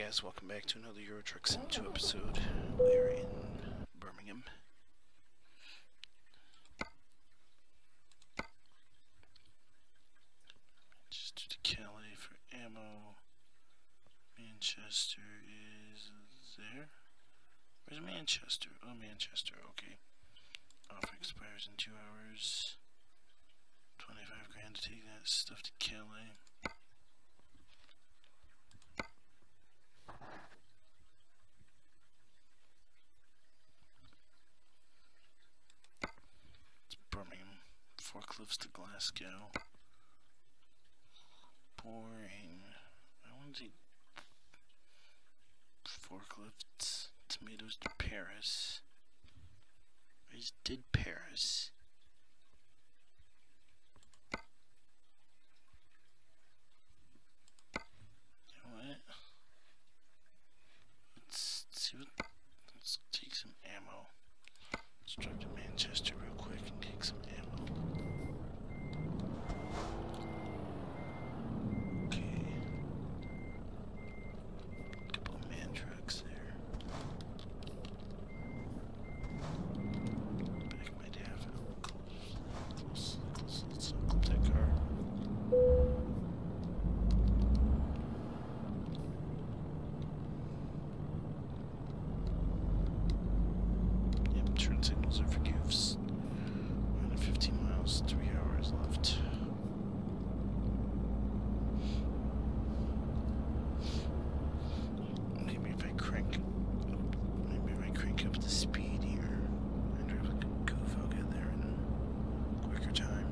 guys, welcome back to another Euro Truck Sim 2 episode. We're in Birmingham. Manchester to Calais for ammo. Manchester is there. Where's Manchester? Oh, Manchester, okay. Offer expires in 2 hours. 25 grand to take that stuff to Calais. Birmingham. Forklifts to Glasgow. Boring. I want to see forklifts. Tomatoes to Paris. I just did Paris. You know what? Let's see what. Let's take some ammo. Let's drive to Manchester real quick and take some ammo. Okay. Couple of man trucks there. Back my dad. Close. Let's clip that car. Turn signals are for goofs. 115 miles, 3 hours left. Maybe if I crank up the speed here and drive like a goof, I'll get there in a quicker time.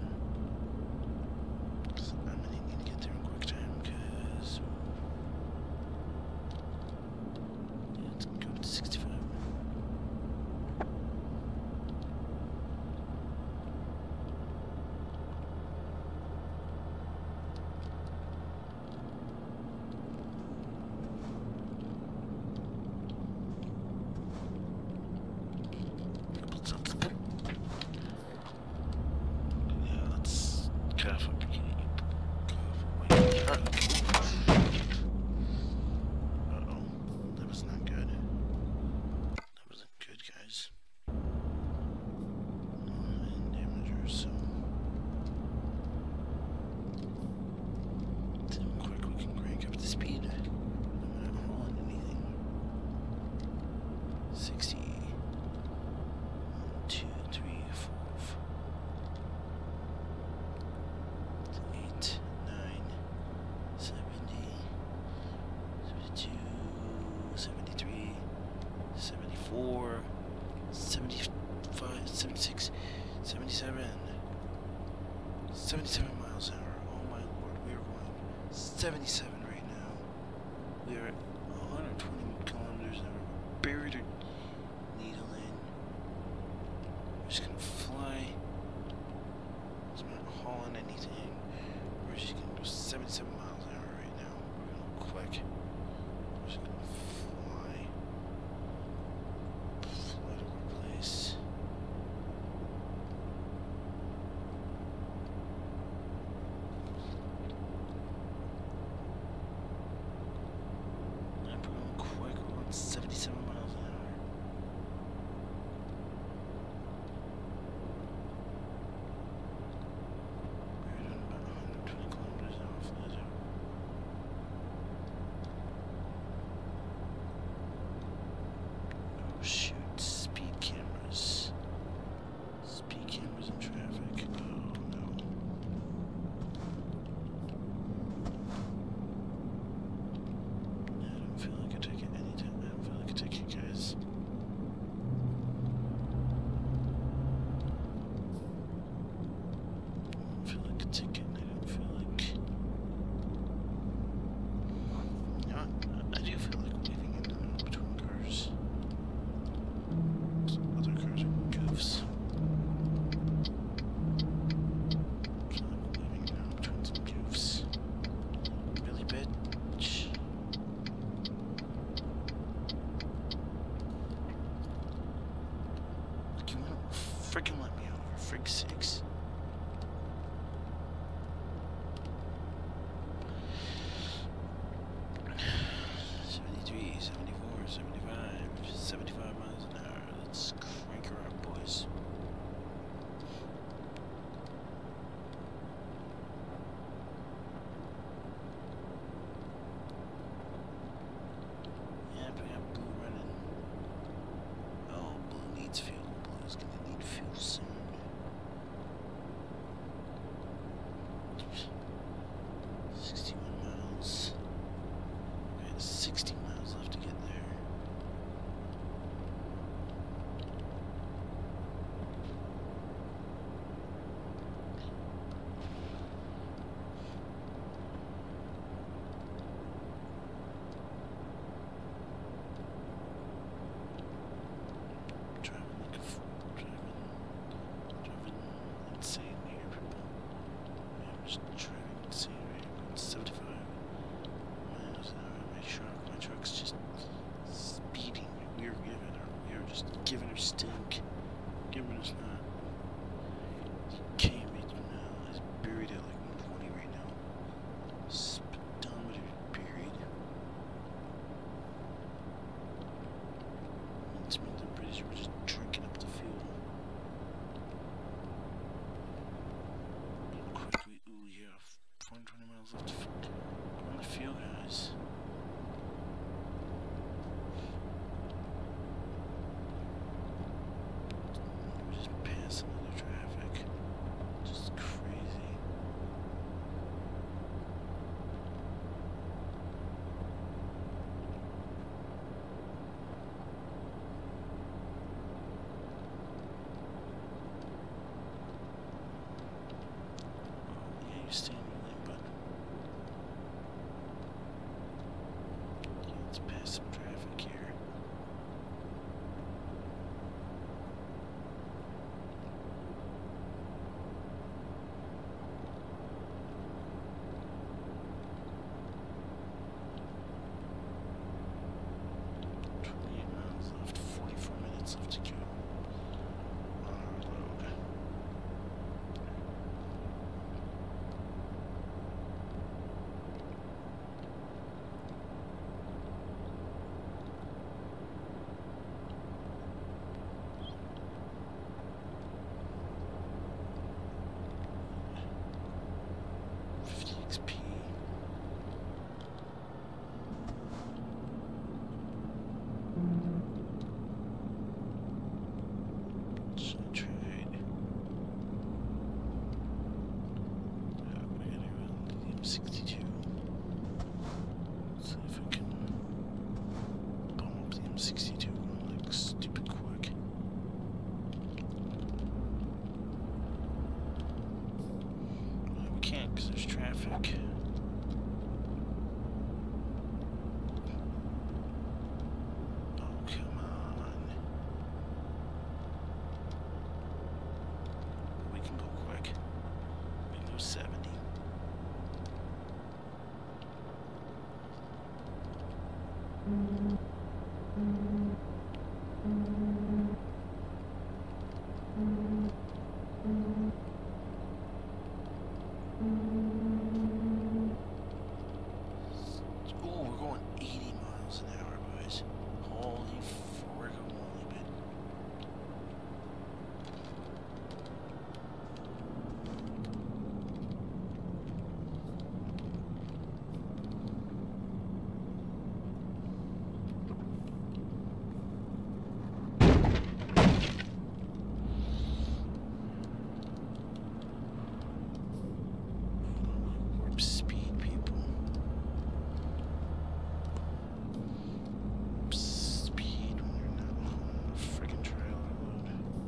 I'm gonna need to get there in quick time because it's gonna go up to 65. Uh-oh, that was not good. That wasn't good, guys. And damagers, so see how quick we can crank up the speed. I'm not hauling anything. 60. 1, 2, 3, 4, 8, 9, 70, 72, 73, 74, 75, 76, 77, 77 miles an hour. Oh my lord, we are going 77 right now. We are at 120 kilometers an hour. Buried our needle in. We're just gonna fly. I'm not hauling anything. We're just gonna go 77 miles an hour right now. We're gonna go quick. We're just gonna fly. Fly to our place. And we're going quick. We're going 77 miles an hour. We're doing about 120 kilometers an hour. Flies out. Oh shoot, speed cameras. Speed cameras in traffic. Oh no. I don't feel like I take it anytime. I don't feel like I take it, guys. I don't feel like a ticket. I don't feel like. You know what? I do feel like waving into them between cars. Some other cars are goofs. So I'm waving now between some goofs. Really, bitch? You wanna freaking let me over, frig sakes. 72. 73, 74, 75, 75 miles an hour. Let's crank her up, boys. Yeah, we got Blue running. Oh, Blue needs fuel. Blue's gonna need fuel soon. 61 miles. We got 60 miles left to get there. Driving insane here, people. Yeah, I'm just driving insane right here. 75 miles an hour. My truck's just speeding. We are just giving her stink. Giving us not. Came in now. It's buried at like 120 right now. Speedometer buried. Which means I'm pretty sure we're just drinking up the fuel. Quickly, ooh yeah, 420 miles left to go on the fuel, guys. We're just passing other traffic. Just crazy. Yeah, you stay in your lane, bud. Yeah, let's pass some traffic here. Miles left, 44 minutes left to go on our load. XP. Should I trade? We gotta go to the M62. See if I can bump up the M62 like stupid quick. We can't because there's traffic. Oh, come on. We can go quick. We can go 70. Oh, we're going 80 miles an hour, boys. Holy friggin' moly, man. Warp speed, people. Warp speed when you're not on a friggin' trailer load.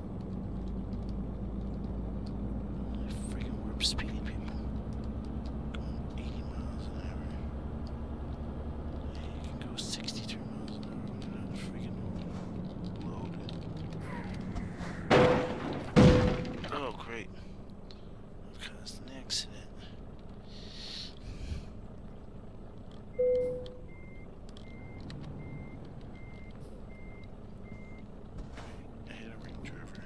Holy friggin' warp speed, people. Going 80 miles an hour. Hey, you can go 63 miles an hour when you're not friggin' loaded. Oh, great. I've caused an accident. I hit a Range Rover.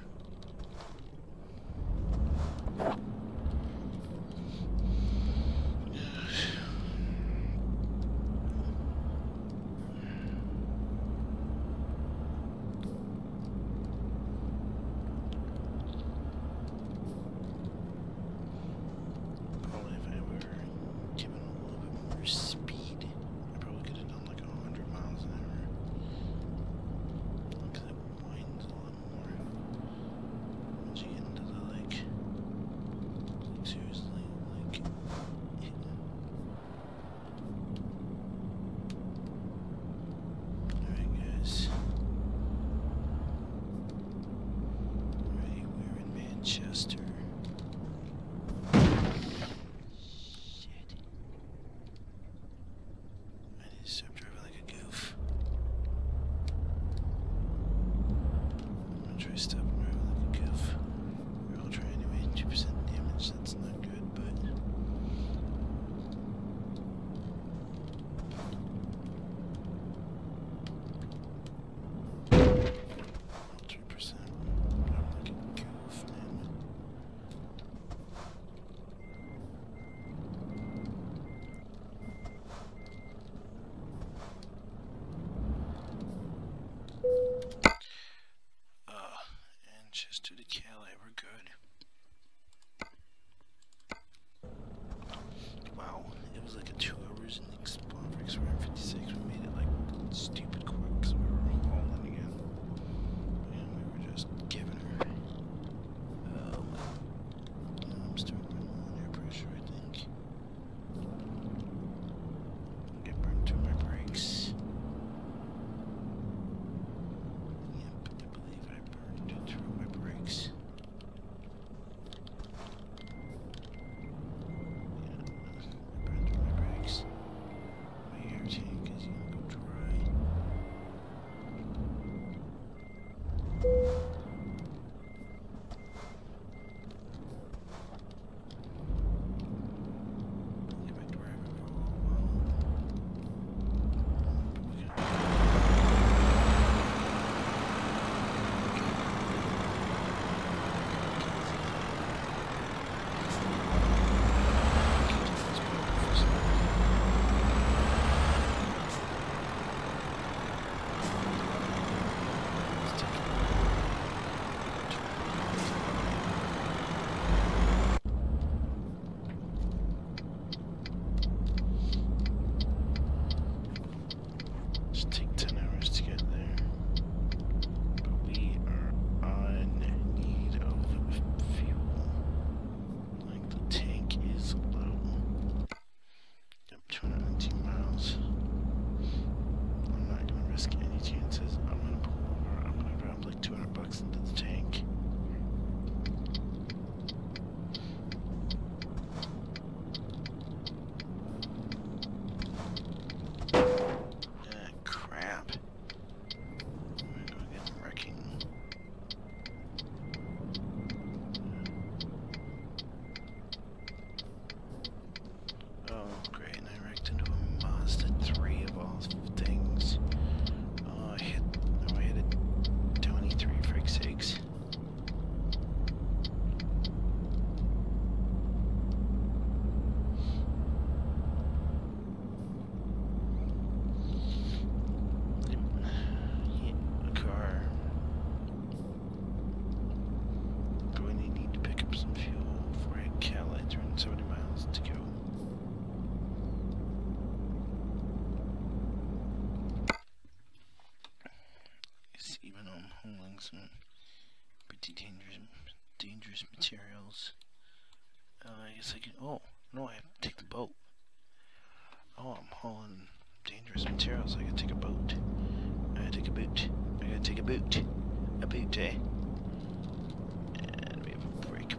some pretty dangerous materials. I guess I can. Oh no, I have to take the boat. Oh, I'm hauling dangerous materials. I gotta take a boat. I gotta take a boat. I gotta take a boat. A boat, eh? And we have a break.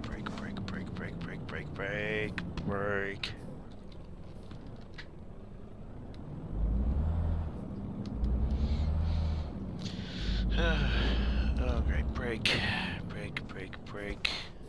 Oh, great break. Break.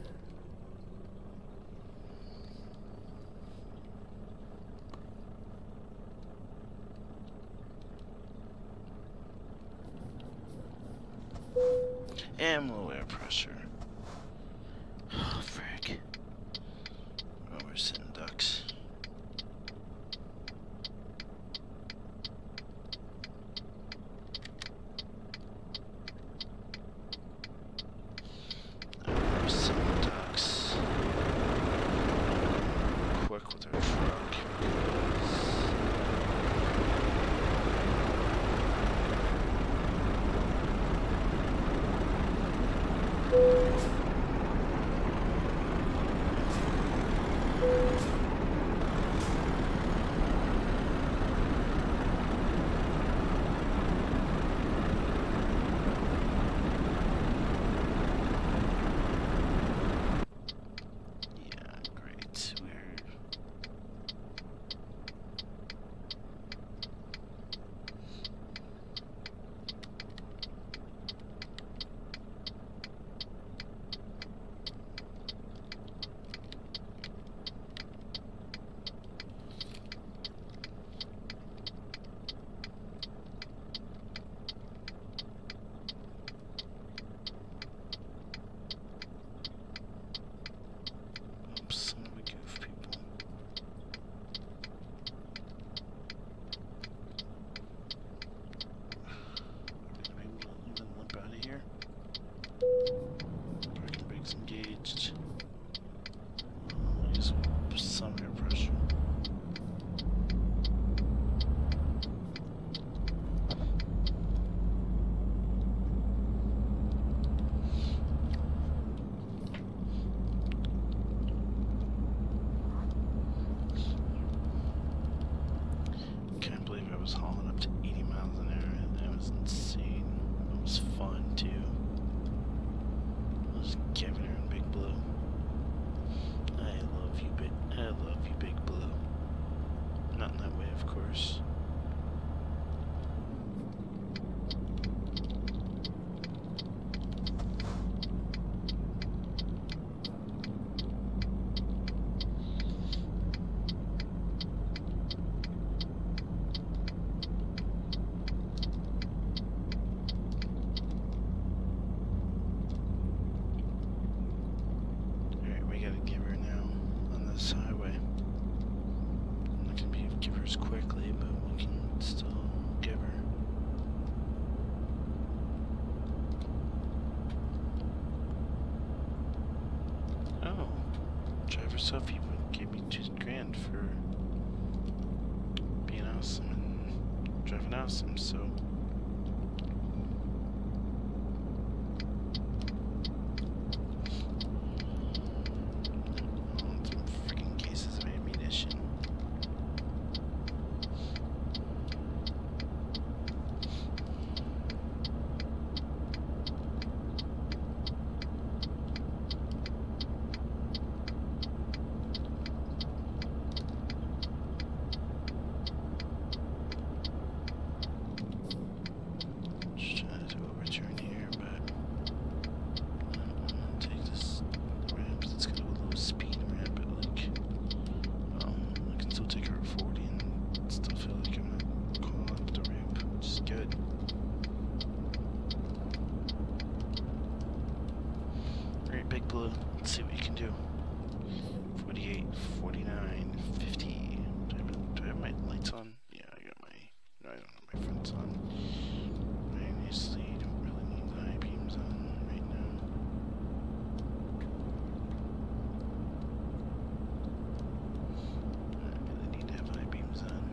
And low air pressure. Oh, frick. Oh, we're sitting ducks. We're sitting ducks. Quick with our truck. Was hauling up to 80 miles an hour. That was insane. It was fun too. It was Kevin and Big Blue. I love you, Big Blue. Not in that way, of course. Quickly, but we can still give her. Oh, driver Sophie gave me $2,000 for being awesome and driving awesome, so. Big Blue, let's see what you can do. 48, 49, 50. Do I have my lights on? Yeah, I got my. No, I don't have my fronts on. I honestly don't really need the high beams on right now. I really need to have high beams on.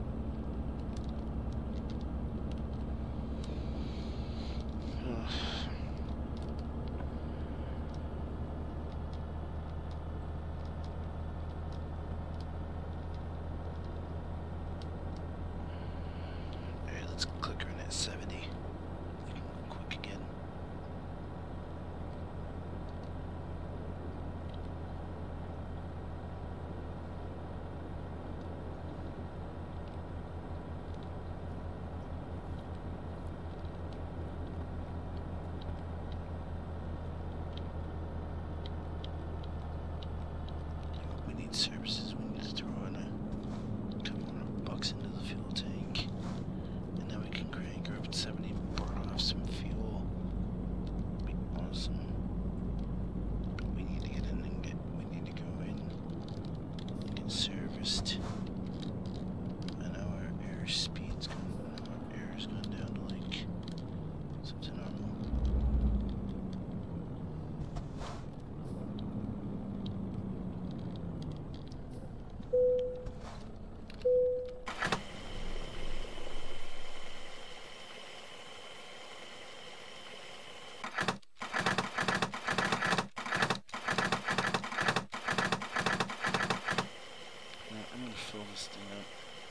Ugh. let's click her in at 70. You can go quick again. We need services. We need to throw in a couple $100 into the fuel tank, and then we can crank her up to 70 and burn off some fuel. Be awesome. But we need to get in and we need to go in and get serviced. I know our air speed's going, our air is going down to like something normal. I'm gonna fill this thing up.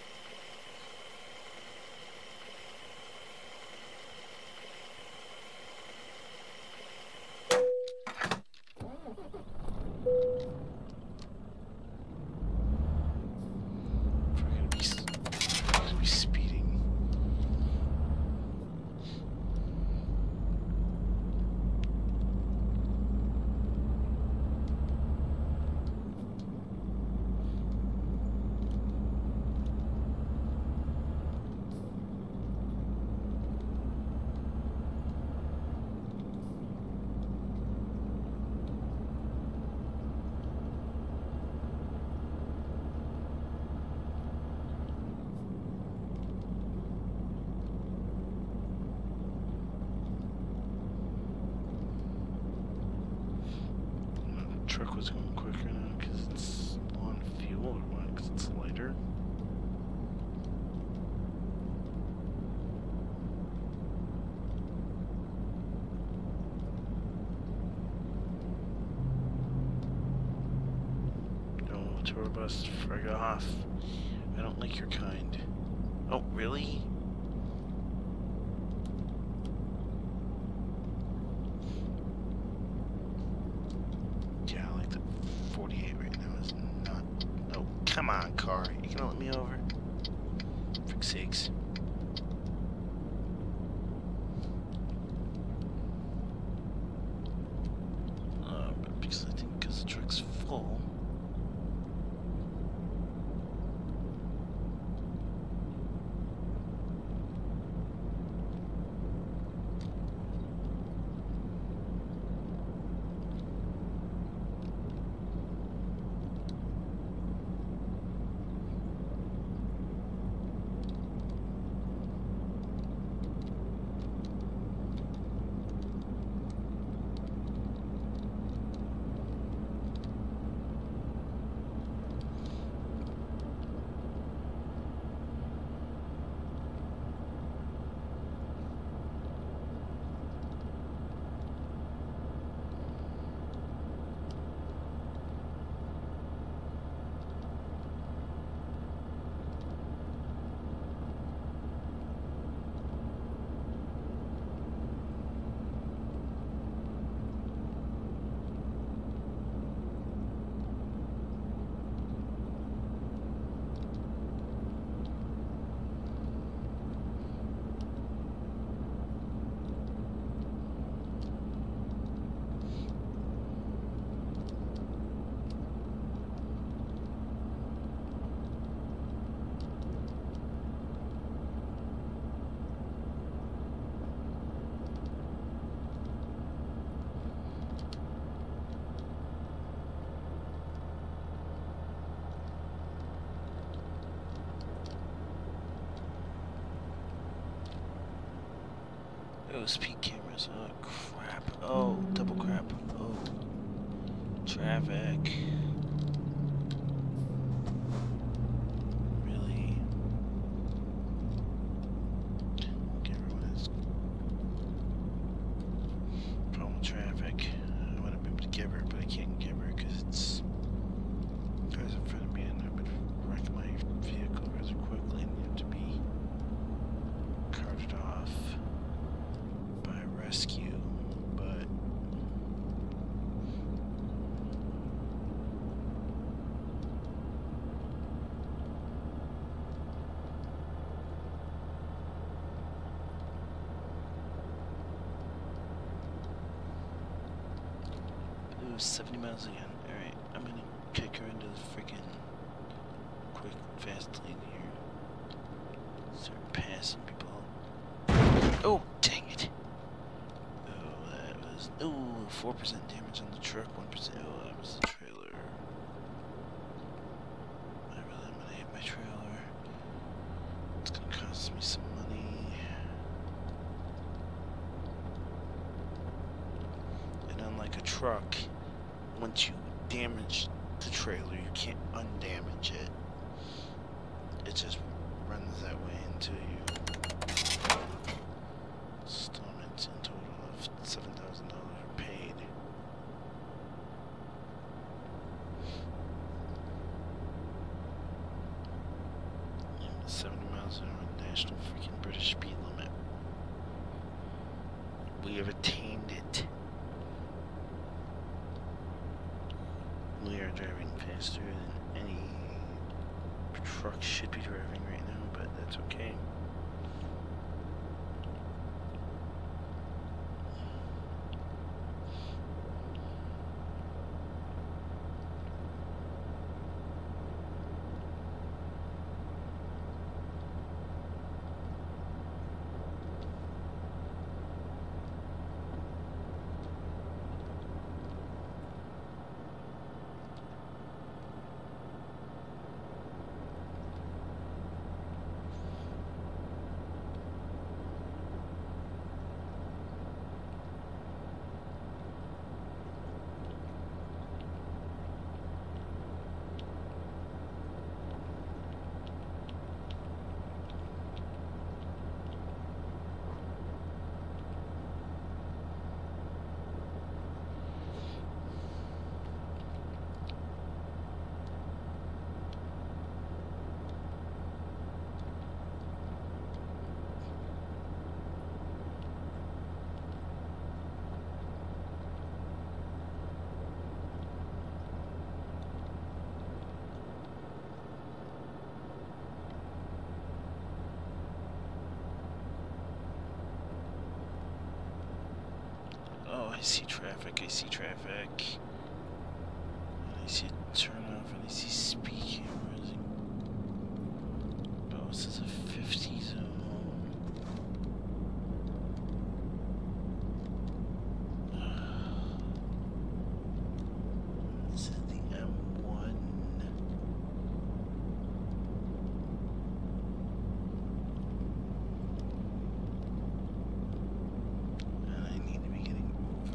If we're gonna be speeding. Truck was going quicker now because it's low on fuel, or what? Because it's lighter. No, tour bus, frig off. I don't like your kind. Oh, really? Yeah, I like the 48 right now is not... Oh, come on, car. You gonna let me over? For sakes. But because I think because the truck's full... Oh, speed cameras. Oh, crap. Oh, double crap. Oh. Traffic. Really? Look, everyone has problem with traffic. I want to be able to get her, but I can't get her because it's cars in front of me and I would wreck my vehicle rather quickly, and you have to be do 70 miles again. Alright, I'm gonna kick her into the freaking quick, fast lane here. Start passing people. Oh, dang it! Oh, that was... Oh, 4% damage on the truck, 1%... Oh, that was the trailer. I really am gonna hit my trailer. It's gonna cost me some money. And unlike a truck, once you damage the trailer, you can't undamage it. It just runs that way until you installments in total of $7,000 are paid. Yeah, 70 miles an hour, national freaking British speed limit. We have attained it. We are driving faster than any truck should be driving right now, but that's okay. Oh, I see traffic, I see traffic. I see a turn off, and I see speed cameras. Oh, this is a 50 zone. This is the M1. And I need to be getting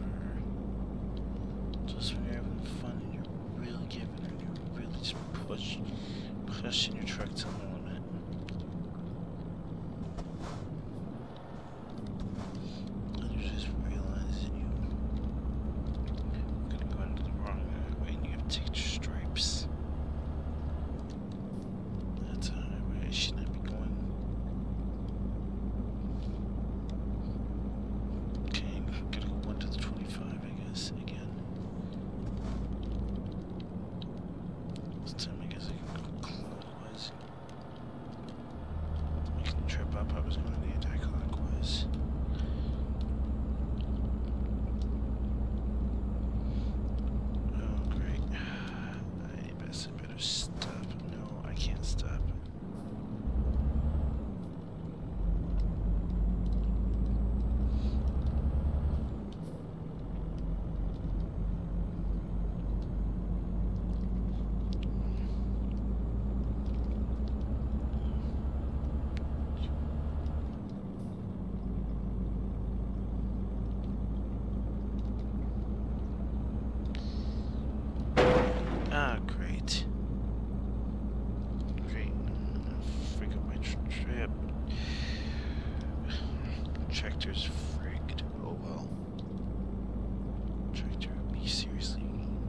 just when you're having fun and you're really giving and you're really just pushing your truck to the limit. And you just realize that you're gonna go into the wrong way and you have to take your stripes. That's a highway I should not be going. Okay, I'm gonna go 1 to the 25, I guess, again. This time I guess I can go clockwise. I can trip up, I was going to the anti-clockwise. Oh great. I better stop. No, I can't stop. Ah, great. Great. Freak up my trip. Tractor's frigged. Oh well. Tractor, me seriously.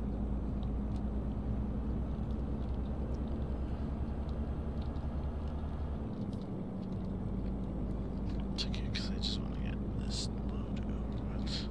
It's okay, because I just want to get this load over with.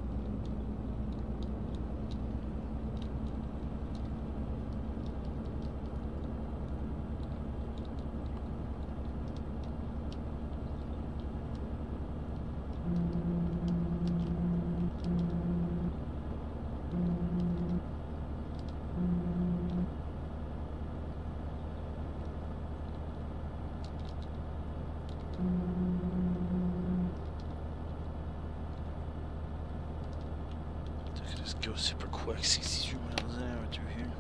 Just go super quick, 63 miles an hour through here.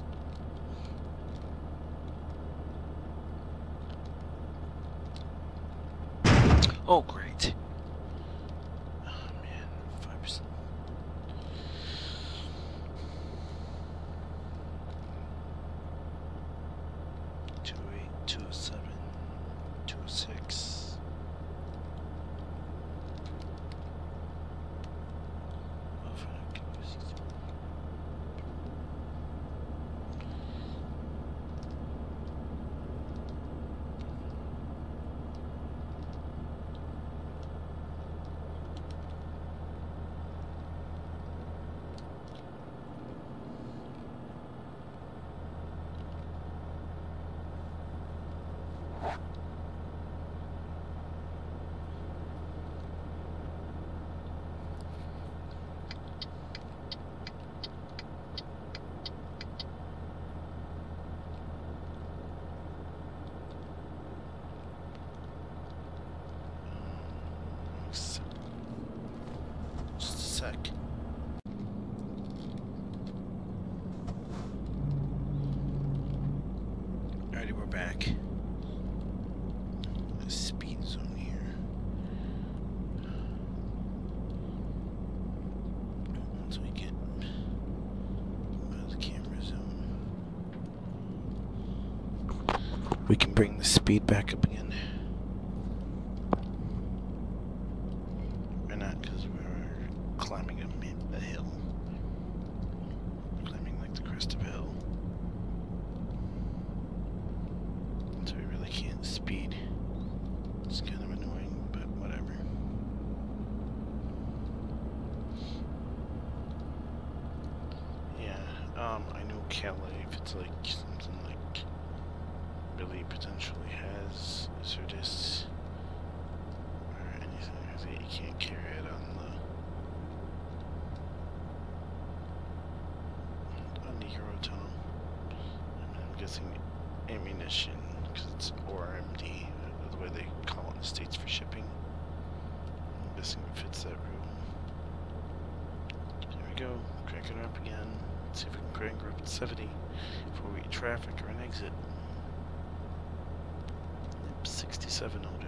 Oh, great. Oh, man, 5%. $208, $207, $206. Sec. Alrighty, we're back. The speed zone here. Once we get out of the camera zone, we can bring the speed back up again. We're not, because we're climbing a hill. Climbing like the crest of a hill. So we really can't speed. It's kind of annoying, but whatever. Yeah, I know Calais, if it's like something like really potentially has Surdis or anything like that, you can't carry it on the Euro tunnel. I'm guessing ammunition, because it's ORMD, the way they call it in the States for shipping. I'm guessing it fits that rule. There we go, cranking her up again. Let's see if we can crank her up at 70 before we get traffic or an exit. Yep, 67 will do.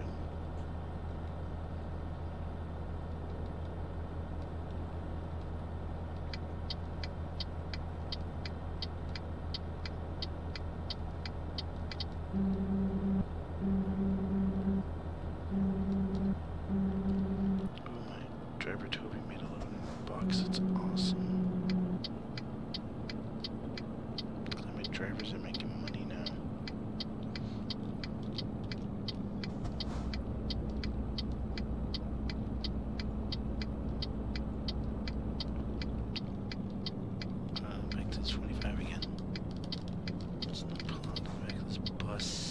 Driver Toby made a loading box. It's awesome. My drivers are making money now. Back to 25 again. There's no pull on the back of this bus.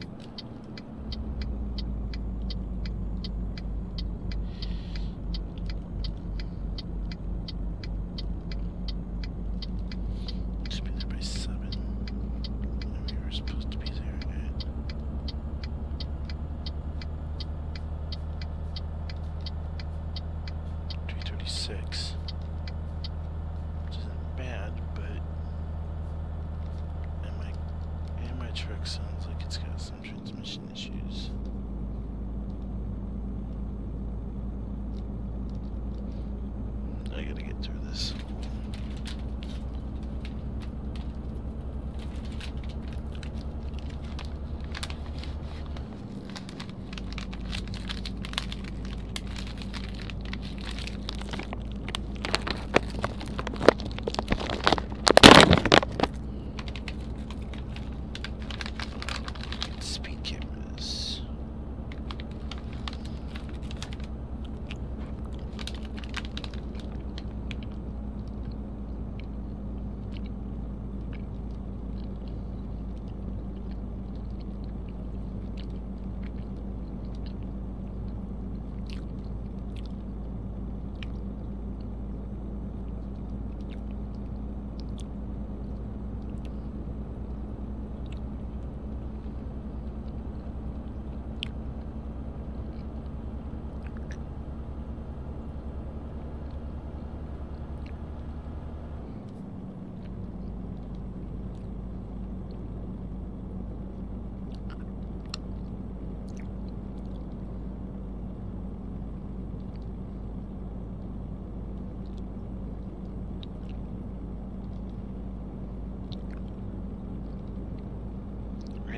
Which isn't bad, but my truck sounds like it's got some transmission issues. I gotta get through this.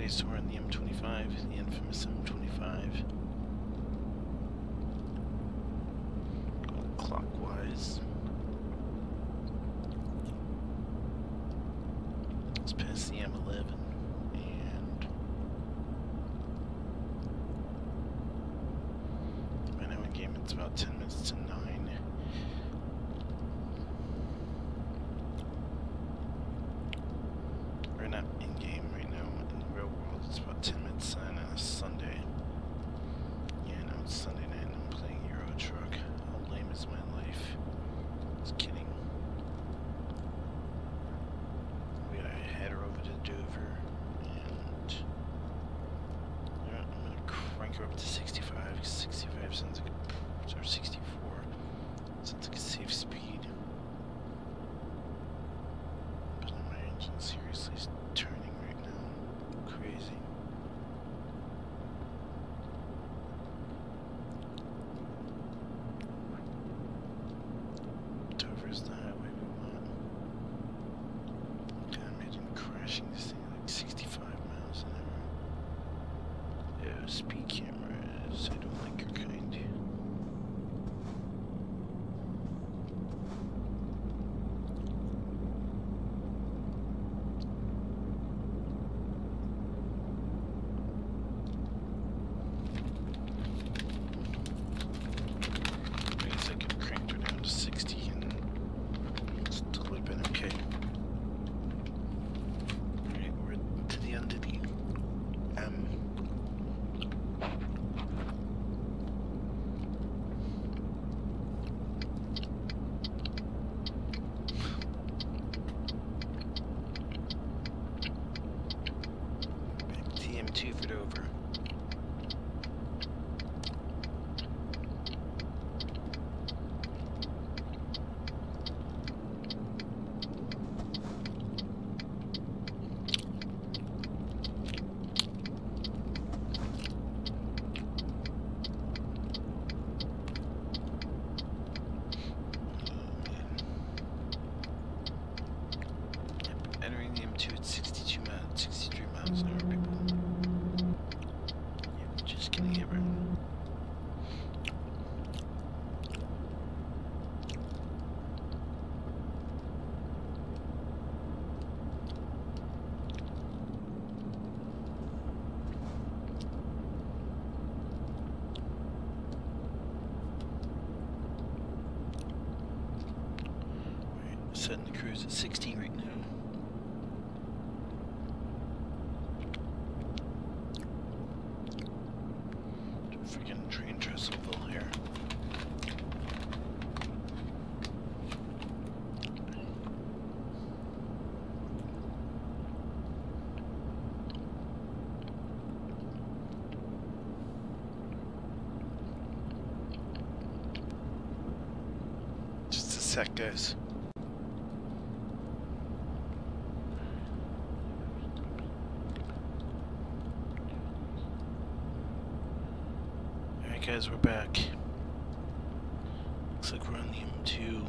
Okay, so we're on the M25, the infamous M25. Going clockwise. Let's pass the M11 and right now in game it's about 10 minutes to 9. We're not in game right now. In the real world, it's about 10 minutes to 9 on a Sunday. Yeah, no, it's Sunday night and I'm playing Euro Truck. How lame is my life? Just kidding. We gotta head her over to Dover and yeah, I'm gonna crank her up to 65. 65 sounds like a, or 64 sounds like a safe speed. But my engine seriously is turning right now. Crazy. Dover's the highway we want. Can't imagine crashing this thing at like 65 miles an hour. Yeah, speed cameras. I don't like your kind. I guess I could have cranked her down to 60 and still would have been okay. Alright, we're to the end of the TM2 for Dover. Entering the M2 at 62 miles, 63 miles an hour, people. Yep, just getting hammered. Alright, setting the cruise at 60 right now. Freaking train Trestleville here. Just a sec, guys. Alright guys, we're back. Looks like we're on the M2.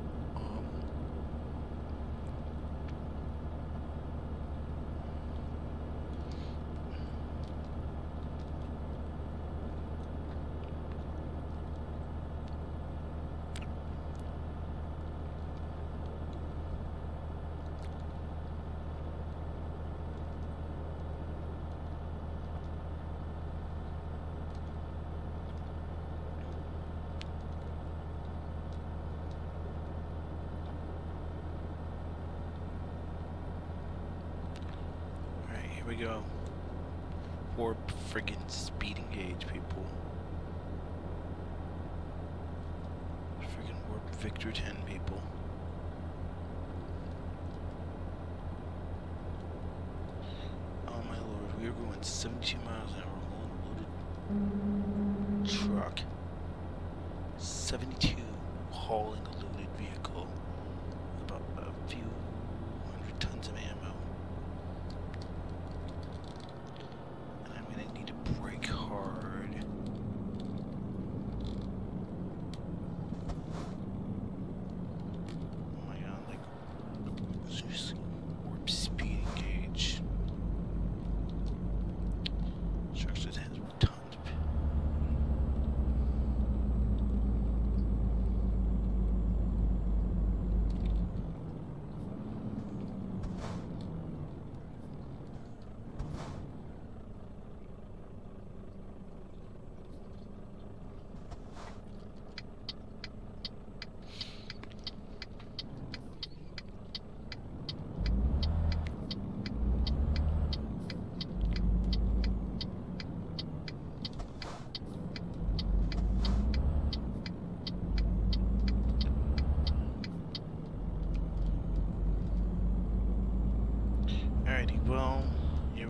Here we go. Warp friggin' speed engage, people. Friggin' warp Victor 10, people. Oh my lord, we are going 72 miles an hour hauling a loaded truck. 72 hauling a loaded vehicle. About a few hundred tons of ammo. Brake hard. Oh my god, like, seriously, warp speed engage.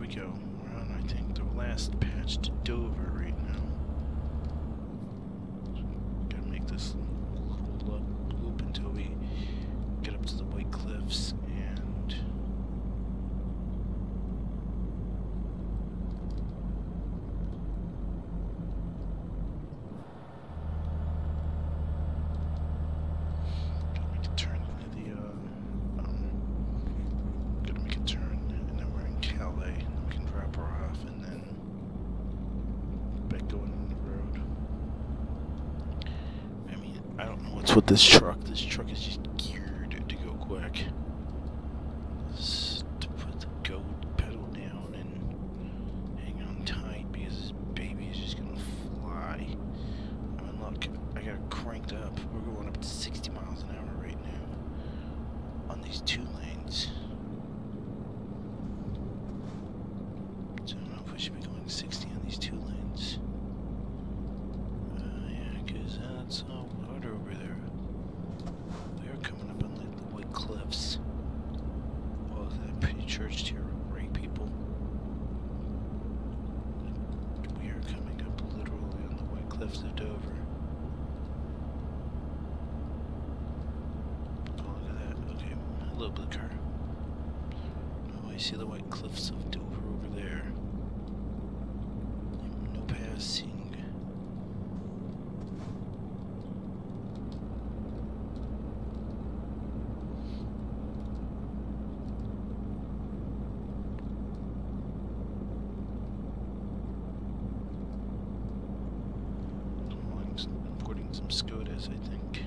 go. We're on, I think, the last patch to Dover right now. Gotta make this whole loop until we get up to the White Cliffs and with this truck. This truck is just geared to go quick. Just to put the go pedal down and hang on tight because this baby is just gonna fly. I mean, look, I got it cranked up. We're going up to 60 miles an hour right now on these 2 lanes. So I don't know if we should be going 60 on these 2 lanes. Yeah, because that's all water over there. Coming up on the White Cliffs. Oh, that pretty church here, right, people? We are coming up literally on the White Cliffs of Dover. Oh, look at that. Okay, hello, blue car. Oh, I see the White Cliffs of Dover over there. No passing. Importing some Skodas, I think.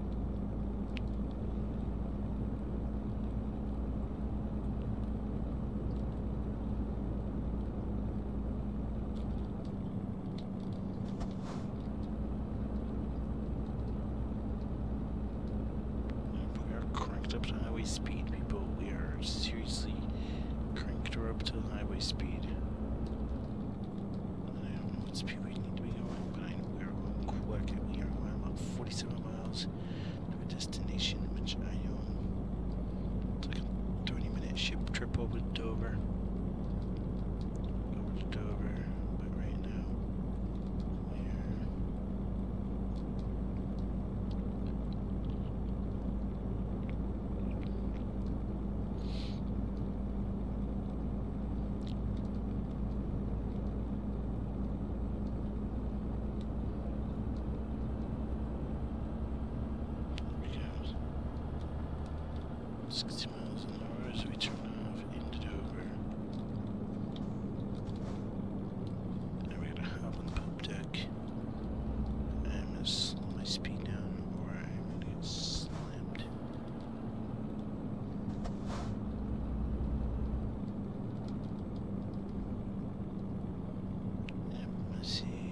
We are cranked up to highway speed, people. We are seriously cranked her up to highway speed. I don't know what speed we need to be going, but I know we are going quick. We are going about 47 miles to our destination, which I own. It's like a 30-minute ship trip over to Dover. Over to Dover, but right now we're 60 miles an hour as we turn off into Dover. Now we gotta hop on the poop deck. I'm gonna slow my speed down or I'm gonna get slammed. Yep, let's see.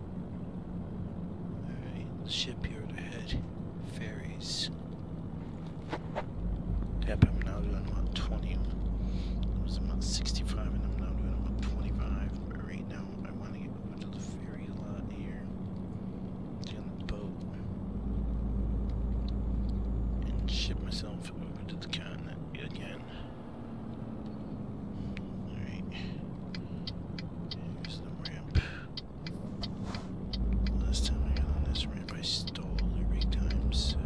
Alright, shipyard ahead. Ferries. Yep, I'm now doing about 20. It was about 65 and I'm now doing about 25. But right now I want to get over to the ferry lot here. Get on the boat. And ship myself over to the continent again. Alright. Here's the ramp. Last time I got on this ramp I stalled every time, so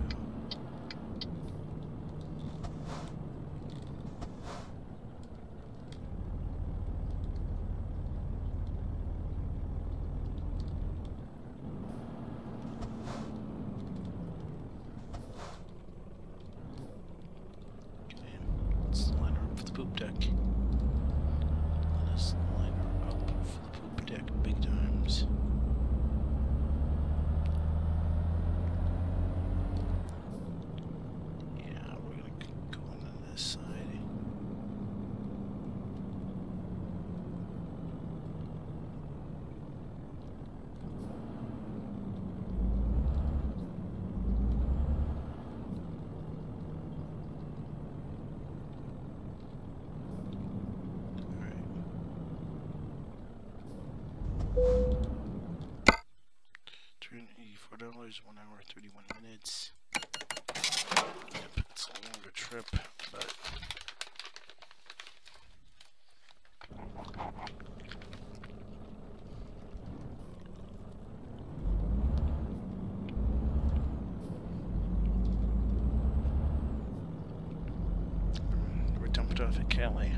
let's line her up for the poop deck. Let us line her up for the poop deck big times. Yeah, we're gonna go into this side. $384, 1 hour, 31 minutes. Yep, it's a longer trip, but left off at Calais.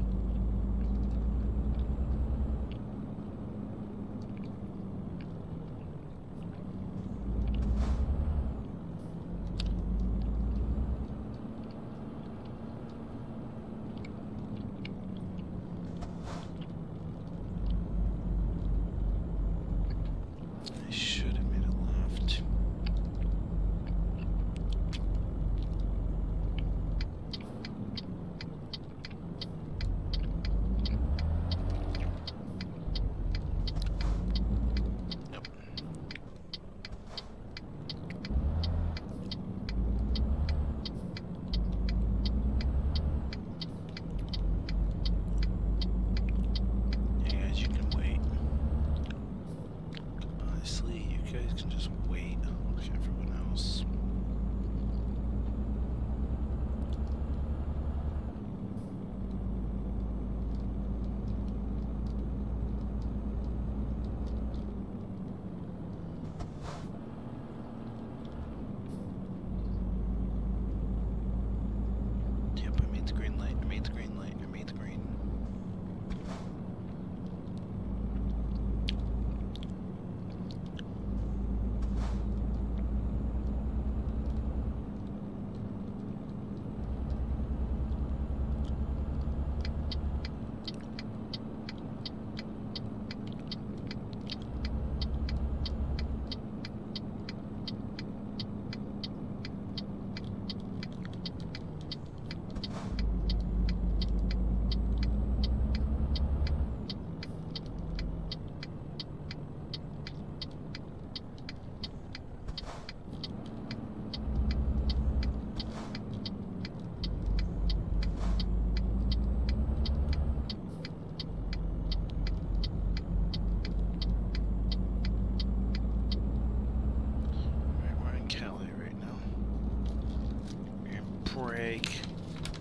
Break.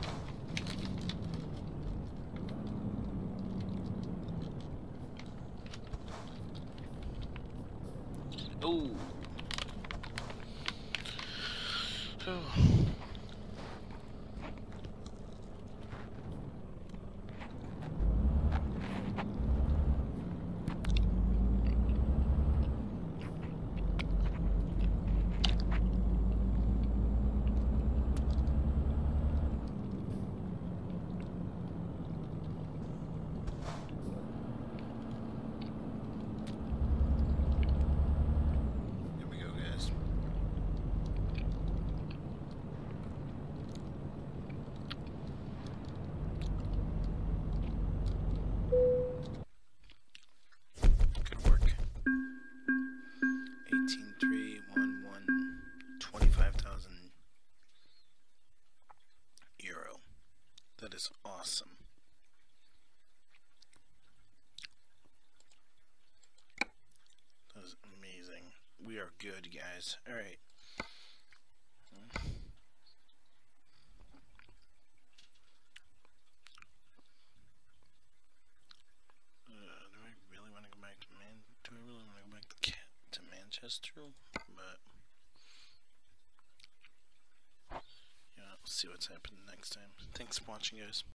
Oh. Oh. That is awesome. That is amazing. We are good, guys. Alright. Do I really want to go back to Do I really want to go back to Manchester? But yeah, we'll see what's happening next time. Thanks for watching, guys.